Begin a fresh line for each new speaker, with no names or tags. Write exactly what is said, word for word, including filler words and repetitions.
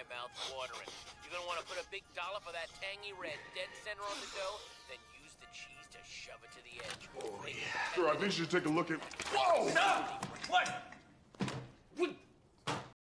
my mouth watering. You're gonna want to put a big dollop of that tangy red dead center on the dough, then use the cheese to shove it to the edge.
Oh, yeah. Sure, I think you should take a look at... Whoa!
Stop! What?
What?